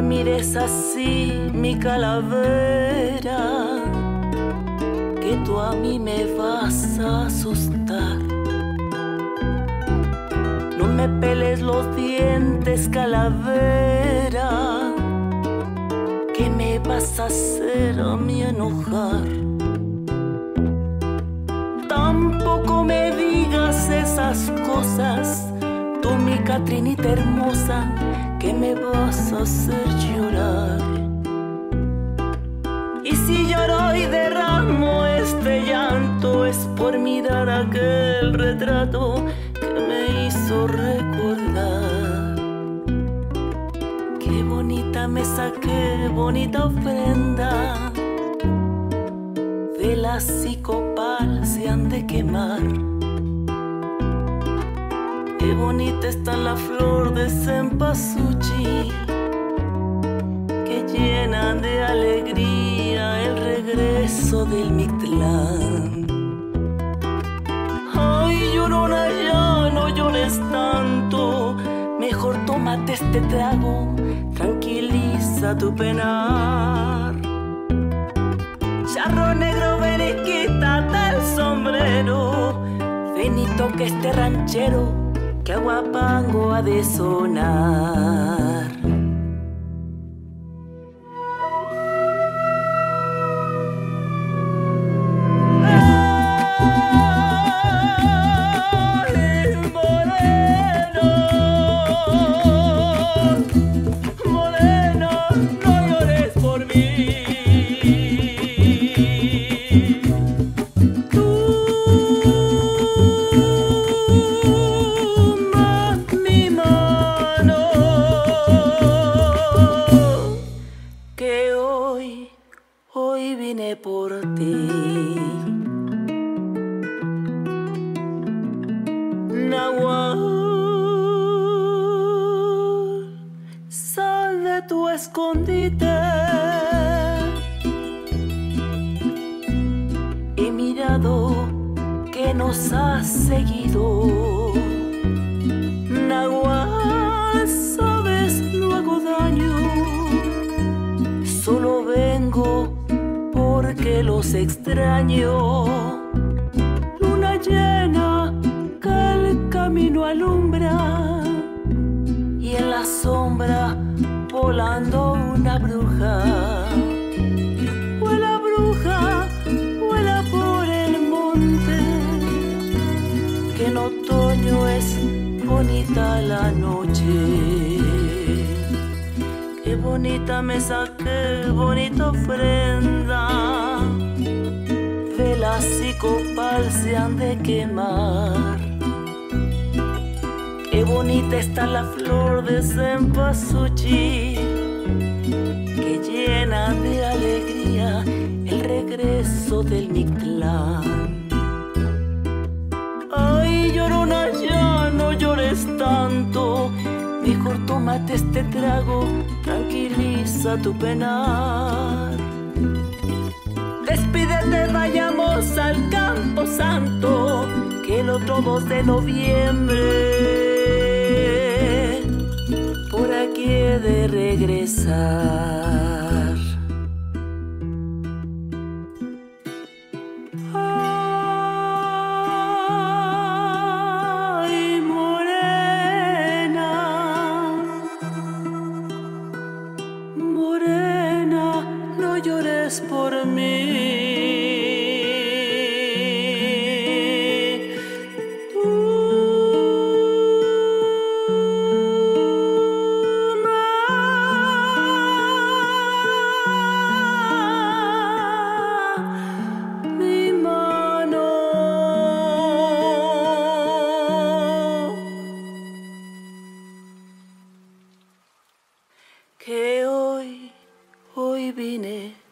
mires así, mi calavera, que tú a mí me vas a asustar. No me peles los dientes, calavera, que me vas a hacer a mí enojar. Tampoco me digas esas cosas, tú mi Catrinita hermosa, que me vas a hacer llorar. Y si lloro y derramo este llanto, es por mirar aquel retrato que me hizo recordar. Qué bonita mesa, qué bonita ofrenda, velas y copal se han de quemar. Qué bonita está la flor de cempasúchil, que llena de alegría el regreso del Mictlán. Ay, llorona, ya no llores tanto, mejor tómate este trago, tranquiliza tu penar. Charro negro, ven y quítate el sombrero, ven y toca este ranchero, que aguapango ha de sonar. Ay, moreno, moreno, no llores por mí. Hoy vine por ti. Nahual, sal de tu escondite. He mirado que nos has seguido. Nahual, sabes, no hago daño, solo vengo porque los extraño. Luna llena que el camino alumbra, y en la sombra volando una bruja. Vuela, bruja, vuela por el monte, que en otoño es bonita la noche. Qué bonita mesa, qué bonita ofrenda, velas y copal se han de quemar. Qué bonita está la flor de cempasúchil, que llena de alegría el regreso del Mictlán. Ay, llorona, ya no llores tanto, mejor tómate este trago, tranquiliza tu penar. Despídete, vayamos al Campo Santo, que el otro 2 de noviembre por aquí he de regresar. Ay, morena, morena, no llores por mí. Mi mano, que hoy vine